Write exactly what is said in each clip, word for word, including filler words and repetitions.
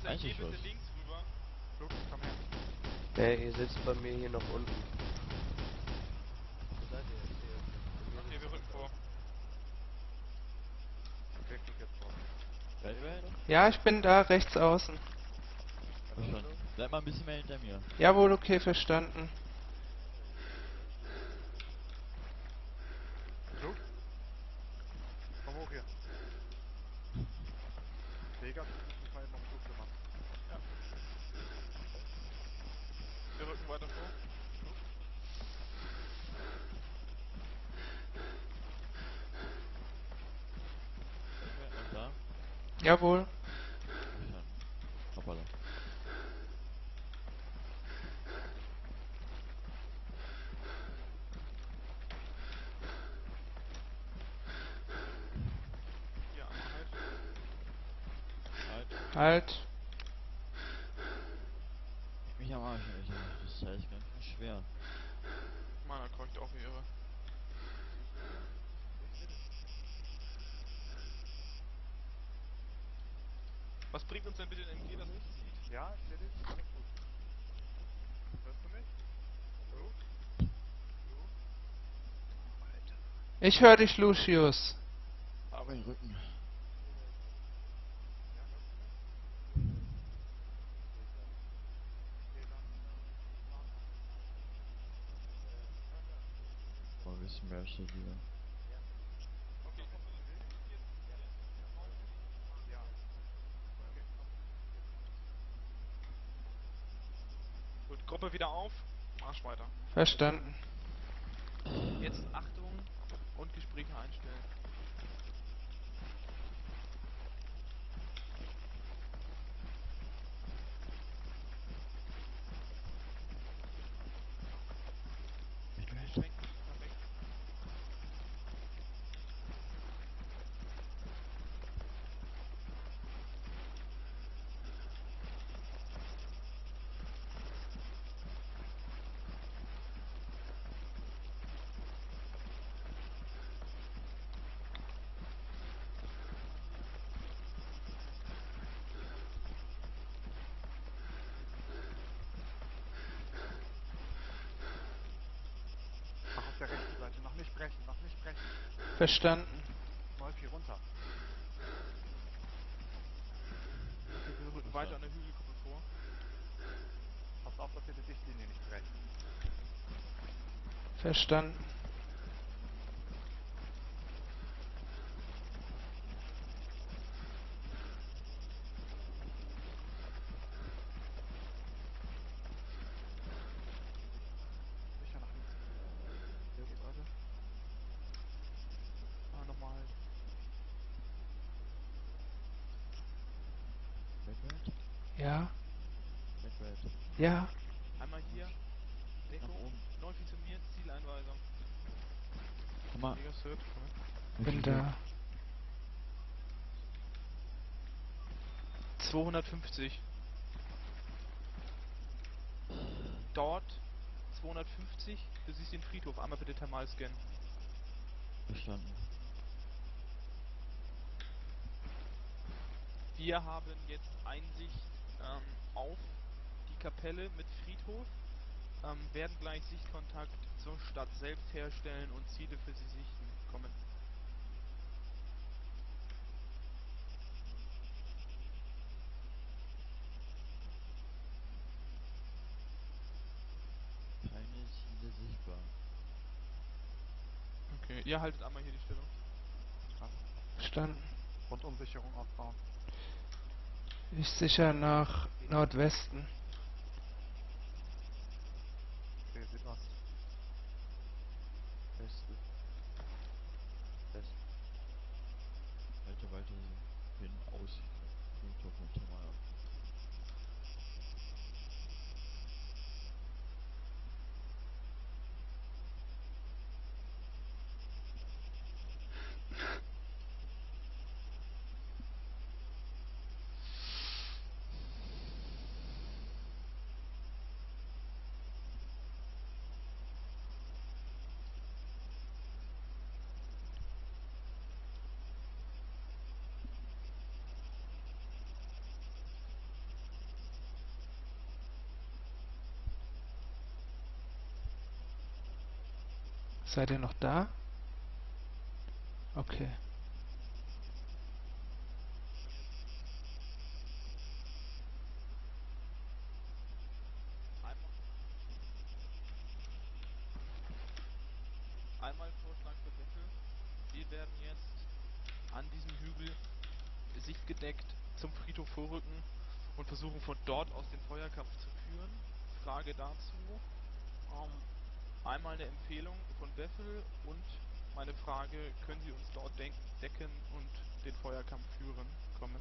vielleicht geh bitte links rüber. Flug, komm her. Ey, ihr sitzt bei mir hier noch unten. Wo seid ihr jetzt hier? Bei mir Okay, sitzt wir rücken noch vor. Okay, Flug jetzt vor. Seid ihr bereit? Ja, ich bin da, rechts außen. Verstanden. Seid mal ein bisschen mehr hinter mir. Jawohl, okay, verstanden. Flug? Komm hoch hier. Vegas, du musst mich mal eben um Flug kümmern. Ja. Wir rücken weiter vor. Seid ihr noch da? Jawohl. Verstanden. Hoppala. Hier, einmal halt. Halt. Halt. Mich am Arsch, Alter. Das ist alles ganz schön schwer. Meiner kreucht auch wie irre. Was bringt uns denn bitte ein M G, das nicht sieht? Ja, ich sehe dich. Alles gut. Hörst du mich? Flug? Flug? Alter. Ich höre dich, Lucius. Aber im Rücken. Ja, hörst du mich? Okay, dann, äh, fahren wir. Ja, ja. Mal ein bisschen mehr steht lieber. Okay, kannst du das jetzt hier nach vorne schieben? Ja. Okay. Gut, Gruppe wieder auf. Marsch weiter. Verstanden. Jetzt Achtung und Gespräche einstellen. Ich will Schwenken nach rechts. Mach auf der rechten Seite. Noch nicht brechen, noch nicht brechen. Verstanden. Läuft hier runter. Okay, wir rücken weiter an der Hügelkuppe vor. Passt auf, dass ihr die Dichtlinie nicht brecht. Verstanden. Sicher nach links. Geht, Leute. Ah, nochmal halt. Backward? Ja. Backward. Ja. Einmal hier. Nach Deckung. oben. Neu funktioniert. Zieleinweisung. Guck mal. Vegas hört. Bin da. zweihundertfünfzig. Dort. zweihundertfünfzig. Du siehst den Friedhof. Einmal bitte thermal scannen. Verstanden. Wir haben jetzt Einsicht ähm, auf die Kapelle mit Friedhof. Ähm, werden gleich Sichtkontakt zur Stadt selbst herstellen und Ziele für sie sichten. Kommen. Keine Ziele sichtbar. Okay, ihr haltet einmal hier die Stellung. Verstanden. Rundumsicherung aufbauen. Ich sicher nach Nordwesten. Okay, Südost. Westen. Westen. Weiter, weiter hin aus. Friedhof mit Thermal. Seid ihr noch da? Okay. Einmal, einmal Vorschlag für Beffe. Wir werden jetzt an diesem Hügel sichtgedeckt zum Friedhof vorrücken und versuchen von dort aus den Feuerkampf zu führen. Frage dazu. Ähm, einmal eine Empfehlung von Beffel und meine Frage, können Sie uns dort denk- decken und den Feuerkampf führen? Kommen.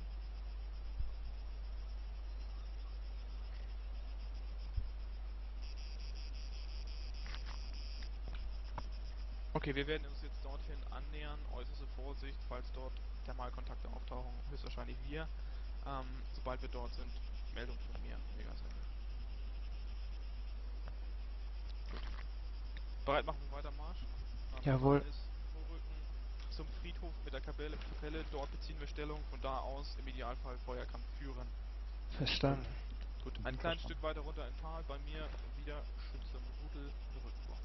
Okay, wir werden uns jetzt dorthin annähern. Äußerste Vorsicht, falls dort Thermalkontakte auftauchen, höchstwahrscheinlich wir. Ähm, sobald wir dort sind, Meldung von mir. Megasender. Gut. Bereit machen für Weitermarsch. Ähm, Jawohl. Plan ist vorrücken zum Friedhof mit der Kapelle, Kapelle. Dort beziehen wir Stellung. Von da aus im Idealfall Feuerkampf führen. Verstanden. Gut, ein Mhm, kleines verstanden. Stück weiter runter im Tal. Bei mir wieder Schützenrudel Rückenbau.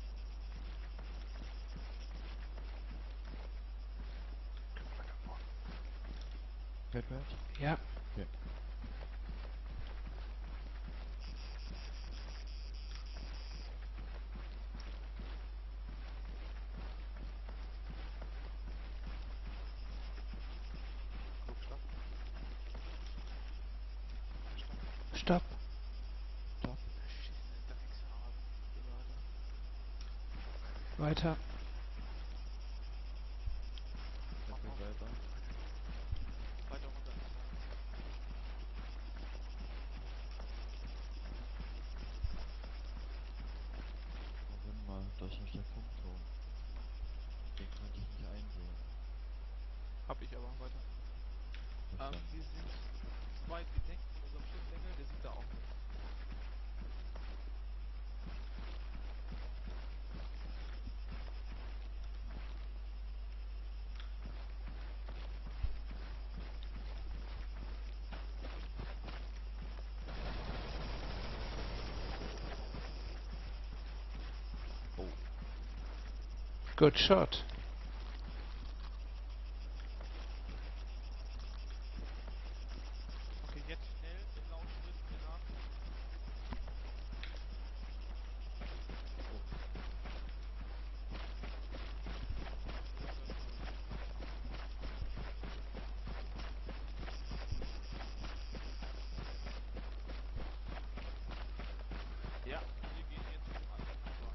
Fährt wert? Ja. Okay. Stopp. Stopp. Stopp. Stopp. Beschissene Dreckshasen. Hier weiter. Weiter. Fährt wert weiter. Weiter runter im Tal. Moment mal, das ist der Funkturm. Den kann ich nicht einsehen. Hab ich aber weiter. Ähm, Verstanden. wir sind zu weit gedeckt von unserem Schiffsengel, der sieht da auch nicht. Oh. Good shot. Okay, jetzt schnell im Laufschritt mir nach. Ja, wir gehen jetzt zum alten Nachbar.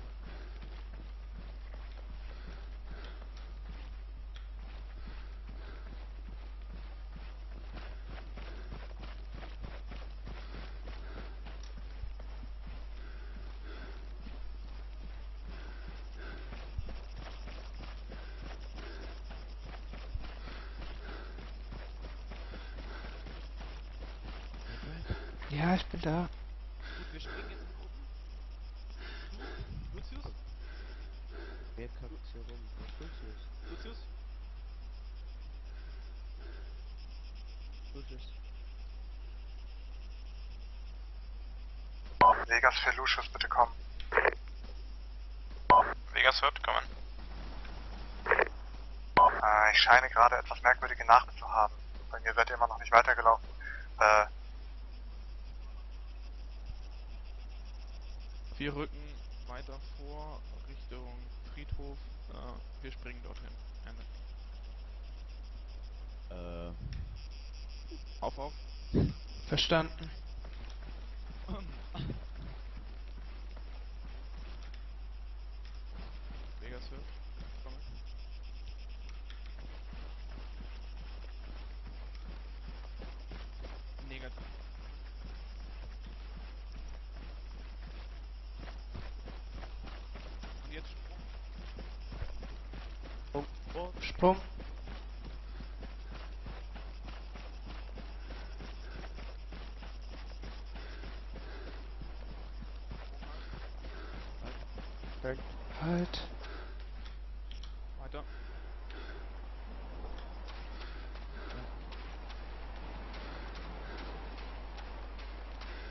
Fährt wert? Ja, ich bin da. Gut, wir springen jetzt nach unten. Du, Lucius? Wer kackt hier rum? Lucius. Lucius? Lucius. Vegas für Lucius, bitte kommen. Vegas hört, kommen. Äh, ich scheine gerade etwas merkwürdige Nachrichten zu haben. Bei mir seid ihr immer noch nicht weitergelaufen. Äh, Wir rücken weiter vor Richtung Friedhof. Äh, wir springen dorthin. Ende. Äh. Auf, auf. Verstanden. Vegas hört. Komme. Negativ. Und jetzt Sprung. Oh, oh. Sprung. Halt. Halt. Weiter.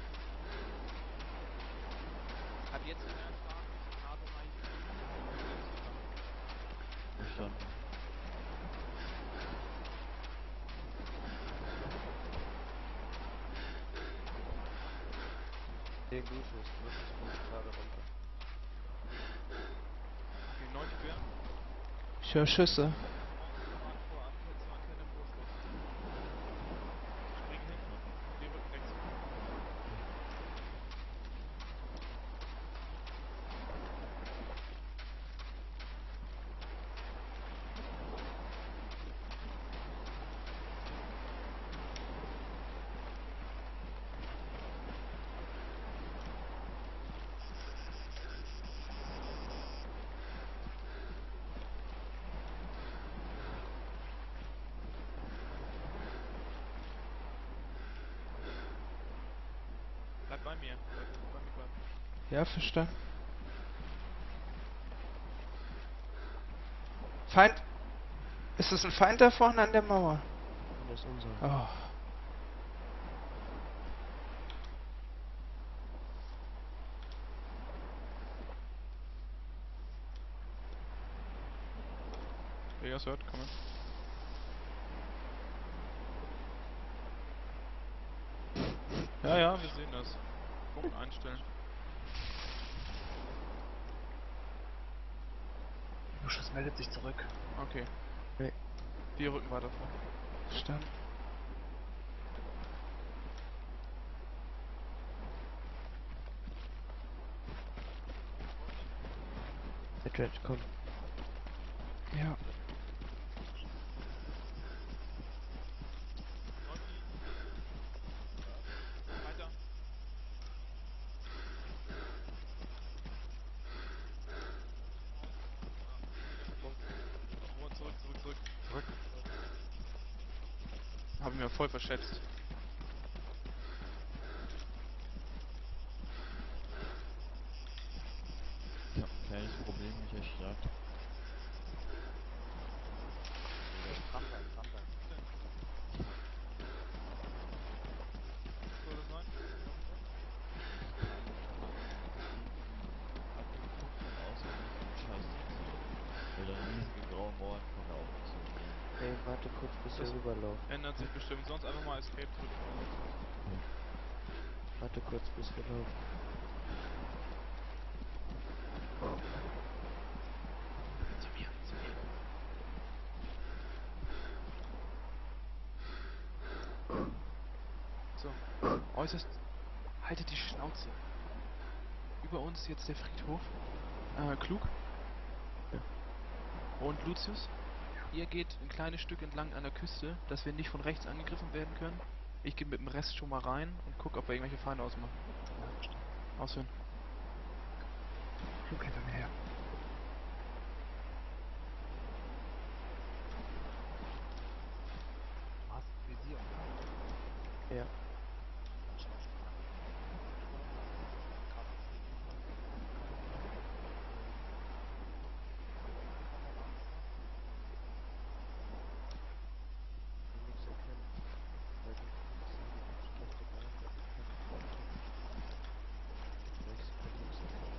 Hat jetzt in der starken Signalbereich Den Lucius, Lucius kommt gerade runter. Okay, neunzig quer. Ich höre Schüsse. Vorrat vor, Anplätze, Antenne, Vorschuss. Spring hin, die rücken rechts rum. Bleib bei mir. Bleib bei mir bleiben. Ja, verstanden. Feind. Ist es ein Feind da vorne an der Mauer? Und das ist unser. Oh. Vegas hört, komm. Ja, ja, wir sehen das. Punkt einstellen. Lucius meldet sich zurück. Okay. Okay. Wir rücken weiter vor. Verstanden. Edred, komm. Ja. Läuft die. Weiter. Ruhe, zurück, zurück, zurück. Zurück. Haben wir voll verschätzt. Ich hab ein kleines Problem mit der Stadt. Dranbleiben, dranbleiben. Was soll das sein? Abgeguckt von außen mit dem Scheiß. Weil da riesige graue Mauern von da oben zu sehen. Ey, warte kurz, bis wir Das- rüberlaufen. Ändert sich bestimmt. Sonst einfach mal Escape drücken. Warte kurz, bis wir laufen. Zu mir, zu mir. So, äußerst. Haltet die Schnauze. Über uns jetzt der Friedhof. Äh, Klug. Ja. Und Lucius. Ihr geht ein kleines Stück entlang an der Küste, dass wir nicht von rechts angegriffen werden können. Ich gehe mit dem Rest schon mal rein und gucke, ob wir irgendwelche Feinde ausmachen. Ja, verstanden. Ausführen. Flug hinter mir her. Du hast Visier und Kabel. Ja. Dann schau ich mal. Kabel. Ich will nichts erkennen. Weil du bist schlechte Bahn, dass ich kann nicht erkennen. Weil ich kann nichts erkennen.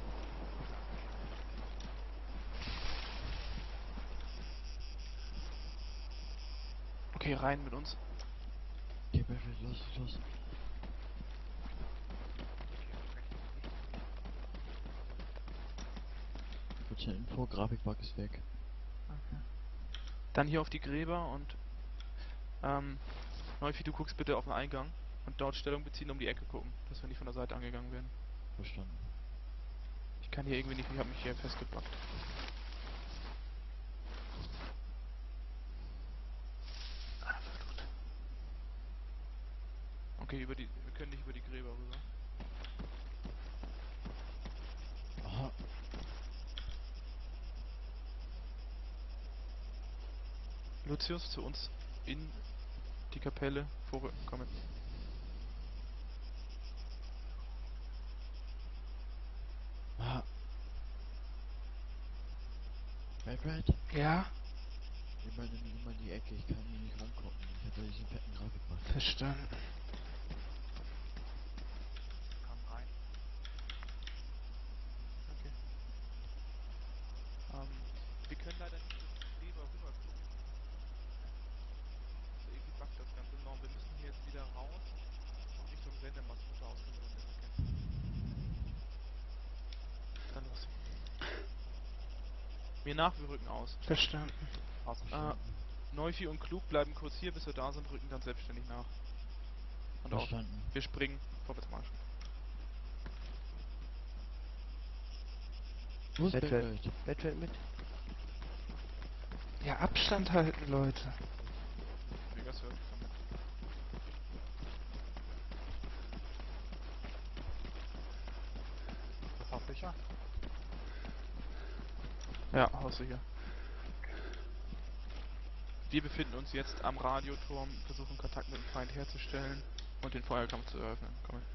Okay, rein mit uns. Okay, perfekt, los, los. Kurze Info, Grafikbug ist weg. Dann hier auf die Gräber und ähm, Neufi, du guckst bitte auf den Eingang und dort Stellung beziehen, um die Ecke gucken, dass wir nicht von der Seite angegangen werden. Verstanden. Ich kann hier irgendwie nicht, ich habe mich hier festgebackt. Ah, verflucht. Okay, über die, wir können nicht über die Gräber rüber. Aha, Lucius, zu uns in die Kapelle, vorrücken, kommen. aha. Red, Red. Ja, Nimm mal, nimm mal die Ecke, ich kann hier nicht rumgucken. Ich hab da diesen fetten Grafikbug. verstanden. Kann rein. Okay. Ähm, wir können leider nicht über die Gräber rüber gucken. Also irgendwie backt das Ganze enorm. Wir müssen hier jetzt wieder raus und Richtung Sendemast von da aus können wir dann erst erkennen. Mir nach, wir rücken aus. Verstanden. Ausgeschrieben. Äh, Neufi und Klug bleiben kurz hier, bis wir da sind, rücken dann selbstständig nach. Und auch. Verstanden. Wir springen. Vorwärtsmarsch. Wo ist Bettwelt. Bettwelt? Bettwelt mit. Ja, Abstand halten, Leute. Vegas hört mich damit. Ist das auch sicher? Ja, haussicher. Wir befinden uns jetzt am Radioturm, versuchen Kontakt mit dem Feind herzustellen und den Feuerkampf zu eröffnen. Komm her.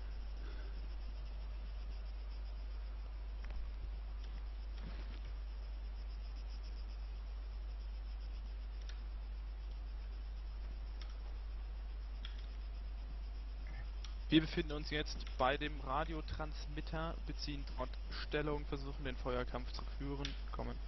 Wir befinden uns jetzt bei dem Radiotransmitter, beziehen dort Stellung, versuchen den Feuerkampf zu führen. Kommen.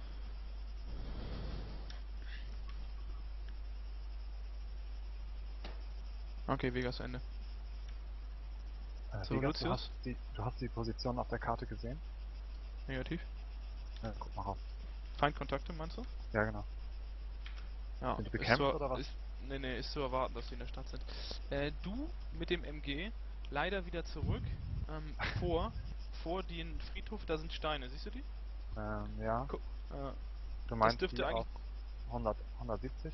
Okay, Vegas Ende. Äh, So, Vegas, du Lucius? hast, die, du hast die Position auf der Karte gesehen? Negativ. Ja, guck mal rauf. Feindkontakte, meinst du? Ja, genau. Ja, Sind die ist bekämpft zu, oder was? Ist, nee, nee, ist zu erwarten, dass die in der Stadt sind. Äh, du mit dem M G leider wieder zurück, ähm, vor, vor den Friedhof, da sind Steine, siehst du die? Ähm, ja. Guck, äh, Du meinst dürfte die eigentlich- auf hundert, hundertsiebzig?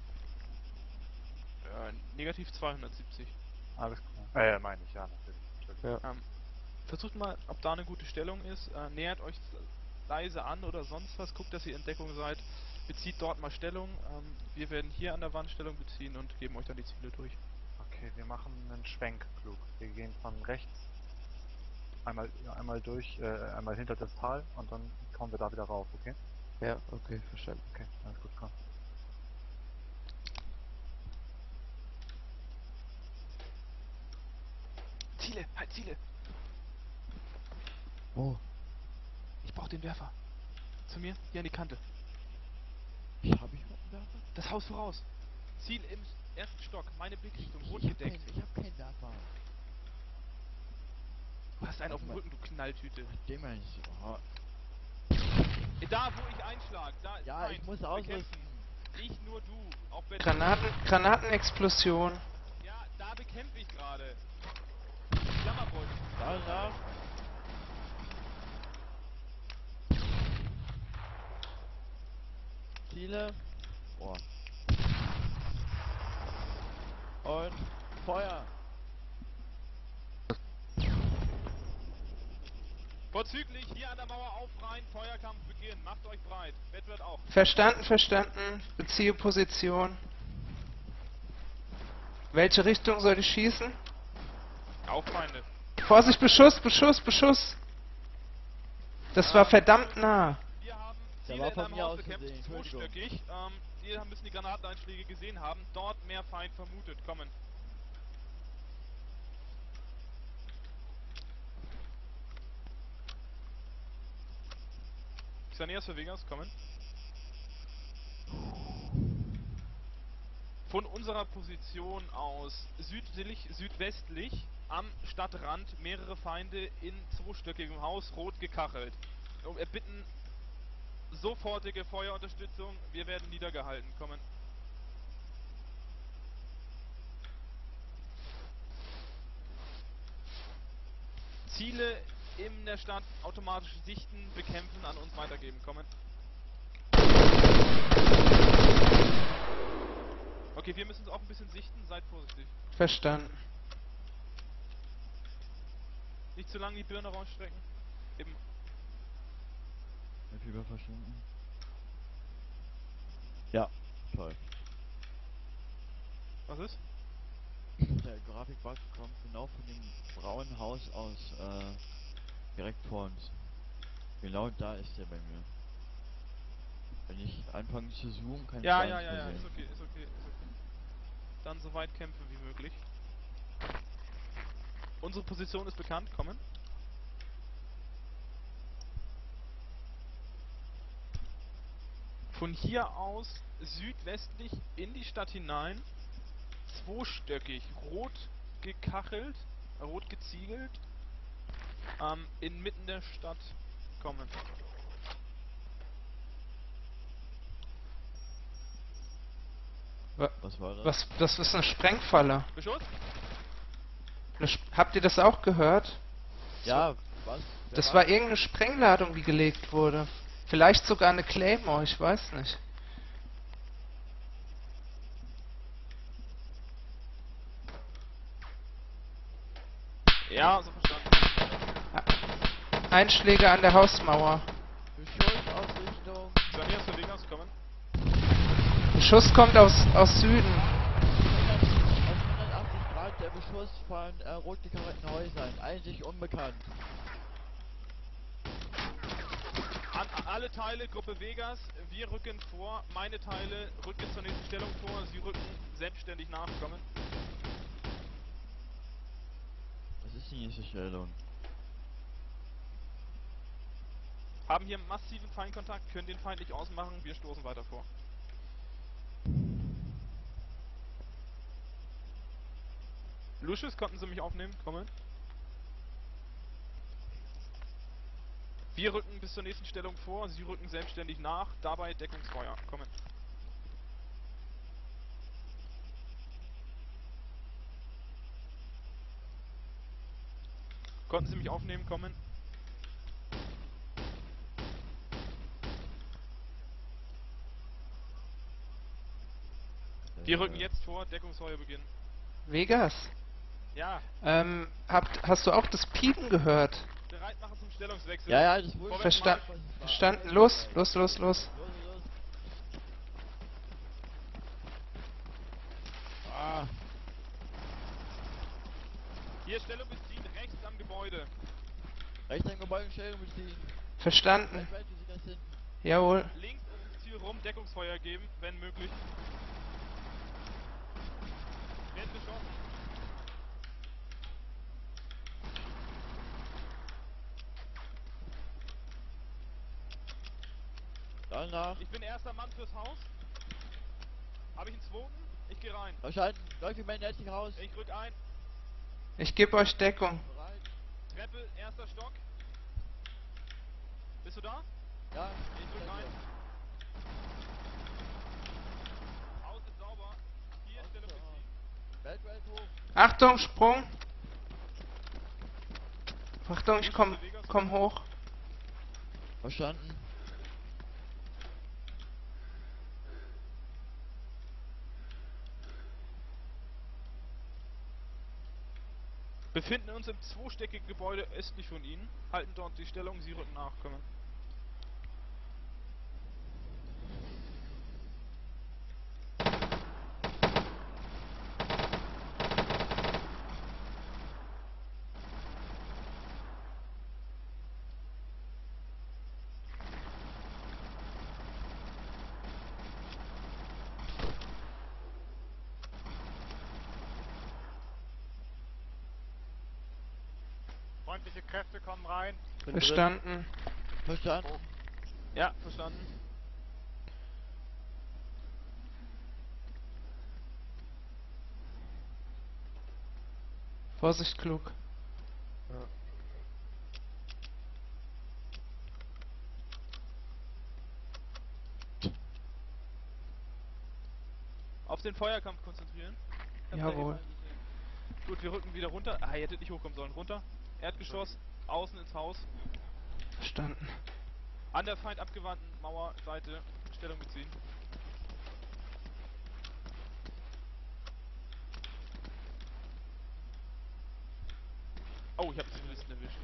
äh, negativ zweihundertsiebzig. Alles klar. Äh, meine ich, ja, natürlich. Entschuldigung. Ja. Ähm, versucht mal, ob da eine gute Stellung ist, äh, nähert euch leise an oder sonst was, guckt, dass ihr in Deckung seid, bezieht dort mal Stellung, ähm, wir werden hier an der Wand Stellung beziehen und geben euch dann die Ziele durch. Okay, wir machen einen Schwenk, Klug. Wir gehen von rechts einmal, ja, einmal durch, äh, einmal hinter das Tal und dann kommen wir da wieder rauf, okay? Ja, okay, verstanden. Okay, alles gut, komm. Ziele, halt Ziele! Wo? Ich brauch den Werfer. Zu mir, hier an die Kante. Ich hab ich überhaupt einen Werfer? Das Haus voraus. Ziel im ersten Stock, meine Blickrichtung, rot Ich hab gedeckt. keinen, ich hab keinen Werfer. Du hast einen auf dem Warte mal. Rücken, du Knalltüte. Den meine ich. Oh. Da, wo ich einschlag, da ist Ja, Feind. ich muss Wir ausrüsten. kämpfen. Nicht nur du, auch Bett. Granaten, Granatenexplosion. Ja, da bekämpfe ich gerade. Klammerbeutel. Da, da. Ziele. Boah. Und Feuer. Vorzüglich, hier an der Mauer aufreihen, Feuerkampf beginnen. Macht euch breit. Bett wird auch. Verstanden, verstanden. Beziehe Position. Welche Richtung soll ich schießen? Auf Feinde. Vorsicht, Beschuss, Beschuss, Beschuss. Das war verdammt nah. Wir haben Der Ziele war in von einem mir Haus aus bekämpft, gesehen, Entschuldigung. zweistöckig. Ähm, wir müssen die Granateneinschläge gesehen haben. Dort mehr Feind vermutet. Kommen. Xanias für Vegas, kommen. Von unserer Position aus südlich, südwestlich am Stadtrand mehrere Feinde in zweistöckigem Haus, rot gekachelt. Wir erbitten sofortige Feuerunterstützung, wir werden niedergehalten. Kommen. Ziele in der Stadt automatisch sichten, bekämpfen, an uns weitergeben. Kommen. Okay, wir müssen es auch ein bisschen sichten, seid vorsichtig. Verstanden. Nicht zu lange die Birne rausstrecken. Eben. Hab ich über verstanden? Ja, toll. Was ist? Der Grafikbug kommt genau von dem braunen Haus aus, äh, direkt vor uns. Genau da ist der bei mir. Wenn ich anfange zu zoomen, kann ich Ja, gar ja, nichts ja, mehr ja, sehen. ist okay, ist okay, ist okay. Dann so weit kämpfen wie möglich. Unsere Position ist bekannt, kommen. Von hier aus südwestlich in die Stadt hinein, zweistöckig, rot gekachelt, rot geziegelt, ähm, inmitten der Stadt kommen. Wa- Was war das? Was, das ist eine Sprengfalle. Beschuss? Eine Sp- Habt ihr das auch gehört? Ja, was? Wer Das war irgendeine Sprengladung, die gelegt wurde. Vielleicht sogar eine Claymore, ich weiß nicht. Ja, so verstanden. Einschläge an der Hausmauer. Beschussausrichtung. Sanias für Vegas, kommen. Beschuss kommt aus, aus Süden. Aus hundertachtzig Grad der Beschuss von äh, rot gekarrierten Häusern. Einzig unbekannt. An alle Teile, Gruppe Vegas, wir rücken vor. Meine Teile rücken zur nächsten Stellung vor. Sie rücken selbstständig nachkommen. Was ist die nächste Stellung? Haben hier massiven Feindkontakt, können den Feind nicht ausmachen. Wir stoßen weiter vor. Lucius, konnten Sie mich aufnehmen? Kommen. Wir rücken bis zur nächsten Stellung vor. Sie rücken selbstständig nach. Dabei Deckungsfeuer. Kommen. Konnten Sie mich aufnehmen? Kommen. Wir rücken jetzt vor. Deckungsfeuer beginnen. Vegas, Ja, ähm, habt, hast du auch das Piepen gehört? bereit machen zum Stellungswechsel. Ja, ja, das wurde Vorwärts Versta machen. verstanden? Los, los, los, los. Los, los. Ah, Hier Stellung beziehen, rechts am Gebäude. rechts am Gebäude Stellung beziehen. Verstanden. Weltweit, wie sieht das hinten? Jawohl. Links ums Ziel rum, Deckungsfeuer geben, wenn möglich. Werden beschossen. Danach. Ich bin erster Mann fürs Haus. Habe ich einen zweiten? Ich gehe rein. Verstanden. Läuft wie mein letztes Haus. Ich rück ein. Ich gebe euch Deckung. Bereit? Treppe, erster Stock. Bist du da? Ja. Ich rück ein. Haus ist sauber. Hier Stellung beziehen. Weltweit hoch. Achtung, Sprung. Achtung, ich komm, komm hoch. Verstanden. Befinden uns im zweistöckigen Gebäude östlich von Ihnen. Halten dort die Stellung, Sie rücken nach. Kommen. Freundliche Kräfte kommen rein. Bin drin. Verstanden. Verstanden. Ja, verstanden. Vorsicht, klug. Ja. Auf den Feuerkampf konzentrieren. Ich hab's da Jawohl. eben gesehen. Gut, wir rücken wieder runter. Ah, ihr hättet nicht hochkommen sollen. Runter. Erdgeschoss, außen ins Haus. Verstanden. An der Feind abgewandten Mauerseite Stellung beziehen. Oh, ich habe Zivilisten erwischt.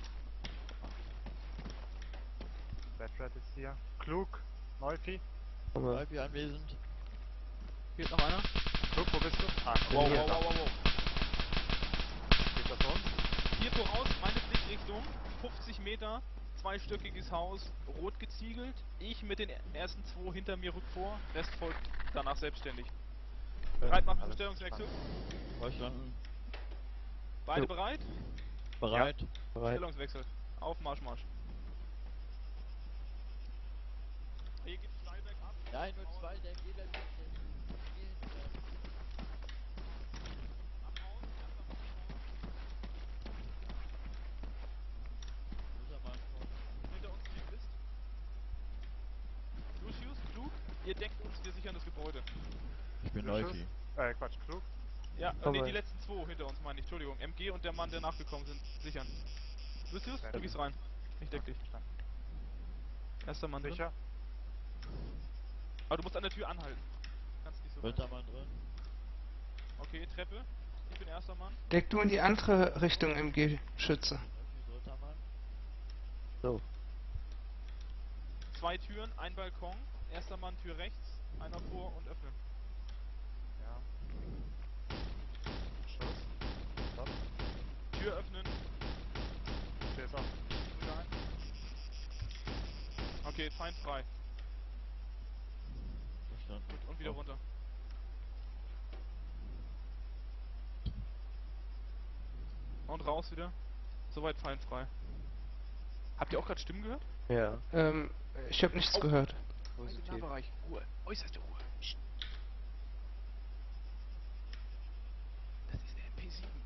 Batrat ist hier. Klug. Neufi. Aber Bleib hier anwesend. Fehlt noch einer? Klug, wo bist du? Ah, Wow, hier. wow, wow, wow, wow. Geht das uns? Hier voraus, meine Blickrichtung, fünfzig Meter, zweistöckiges Haus, rot geziegelt. Ich mit den ersten zwei hinter mir rück vor, Rest folgt danach selbstständig. Bereit machen zum Alles Stellungswechsel. Verstanden. Beide Jo. bereit? Bereit. bereit. Stellungswechsel. Auf Marsch, Marsch. Hier geht's steil bergab. Nein, nur zwei, der geht der geht Abhauen, erster Mann abhauen. Hinter uns Zivilist. Lucius, klug, ihr deckt uns, wir sichern das Gebäude. Ich bin Beschuss. Neuki. Äh, Quatsch, klug. Ja, äh, nee, Vorbei. die letzten zwei hinter uns meine ich, Entschuldigung. M G und der Mann, der nachgekommen sind, sichern. Lucius, Ja, du gehst rein. Ich deck Okay, dich. verstanden. Erster Mann drin. Sicher? Aber du musst an der Tür anhalten. Kannst nicht so weit. Dritter Mann drin. Okay, Treppe. Ich bin erster Mann. Deck du in die andere Richtung, M G-Schütze. Neuki, dritter Mann. So, Zwei Türen, ein Balkon. Erster Mann, Tür rechts. Einer vor und öffnen. Ja. Schuss. Stopp. Tür öffnen. Tür ist offen. Drücke ein. Okay, Feind frei. Verstanden. Gut, und wieder Oh, runter. Und raus wieder. Soweit Feind frei. Habt ihr auch gerade Stimmen gehört? ja, Ähm, ich habe nichts Oh. gehört. positiv. Nahbereich. Ruhe. Äußerste Ruhe. Psst. Das ist der M P sieben.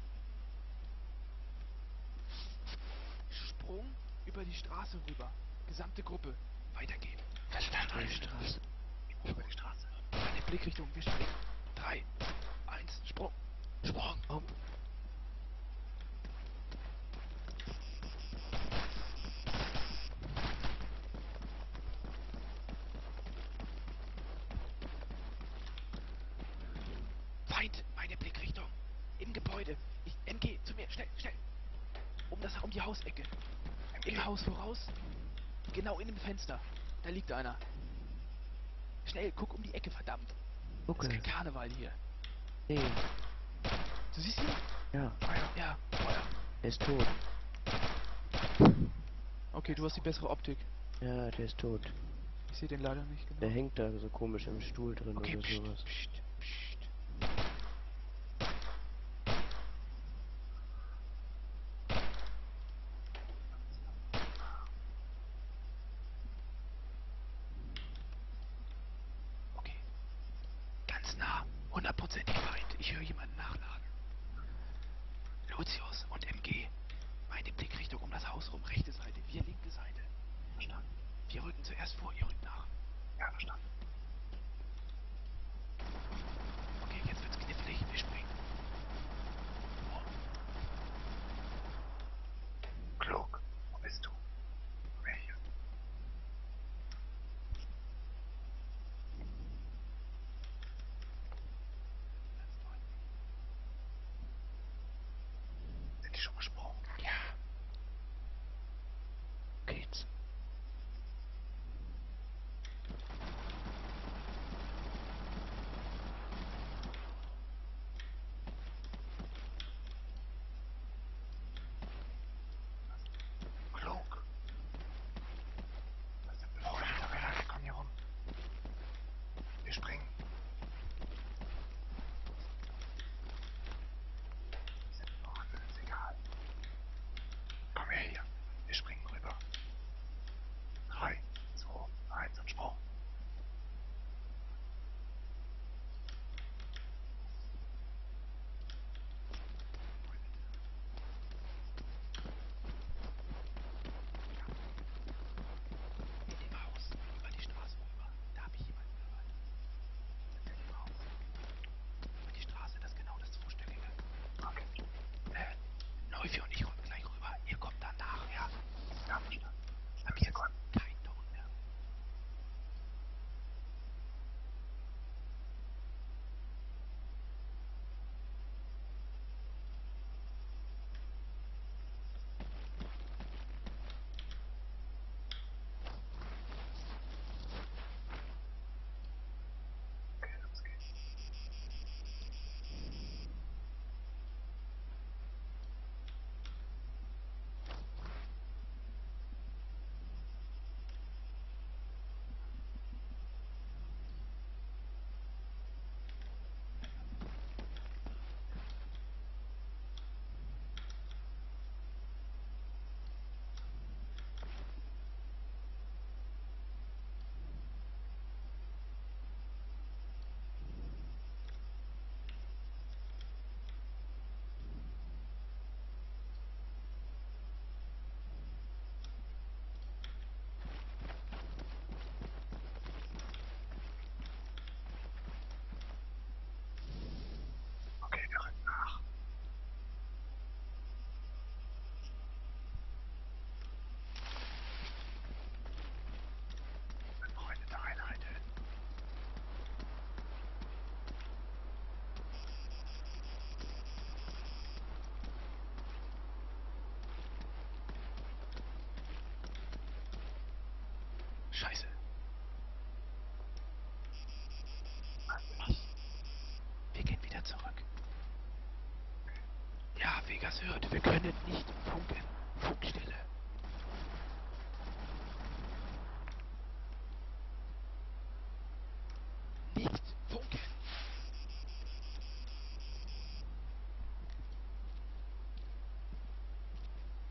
Sprung über die Straße rüber. Gesamte Gruppe. Weitergehen. Verstanden. Die Straße. Sprung über die Straße. Eine Blickrichtung. Wir springen. Drei, eins, Sprung. Sprung. Oh, Feind, meine Blickrichtung. Im Gebäude. Ich, M G, zu mir. Schnell, schnell. Um das, um die Hausecke. Im Haus voraus. Genau in dem Fenster. Da liegt einer. Schnell, guck um die Ecke, verdammt. Das ist okay. kein Karneval hier. Nee, Du siehst ihn? ja, Ja, Feuer. der ist tot. Okay, du hast die bessere Optik. Ja, der ist tot. Ich sehe den leider nicht genau. Der hängt da so komisch im Stuhl drin Okay, oder pst, sowas. pst, pst. Okay. Ganz nah. Hundertprozentig Feind. Ich höre jemanden nachladen. Lucius und M G. Meine Blickrichtung um das Haus rum. Rechte Seite. Wir linke Seite. Verstanden. Wir rücken zuerst vor, ihr rückt nach. Ja, verstanden. Okay, jetzt wird's knifflig. Wir springen. Oh. Klug. Wo bist du? Wer hier? Sind die schon gesprungen? Ja. Geht's. Klug. Was ist denn bevor ich da komm hier rum. Wir springen. Sind noch, ist egal. Komm her hier. Wir springen rüber. Drei, zwei, eins und Sprung. In dem Haus, über die Straße rüber. Da habe ich jemanden gehört. In dem Haus. Über die Straße, das ist genau das Zweistöckige. Okay. Äh, Neufi und ich rücken gleich rüber. Ihr kommt danach, ja? Ja, verstanden. Ab jetzt kein Ton mehr. Okay, los geht's. Scheiße. Was? Wir gehen wieder zurück. Ja, Vegas hört, wir können nicht funken. Funkstille. Nicht funken.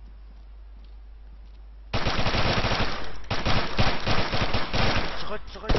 Zurück, zurück!